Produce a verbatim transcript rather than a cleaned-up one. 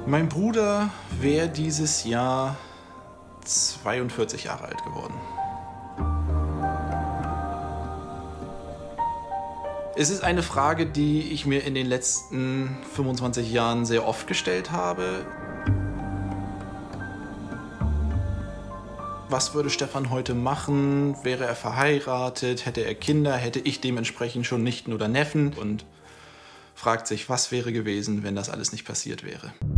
Mein Bruder wäre dieses Jahr zweiundvierzig Jahre alt geworden. Es ist eine Frage, die ich mir in den letzten fünfundzwanzig Jahren sehr oft gestellt habe. Was würde Stefan heute machen? Wäre er verheiratet? Hätte er Kinder? Hätte ich dementsprechend schon Nichten oder Neffen? Und fragt sich, was wäre gewesen, wenn das alles nicht passiert wäre.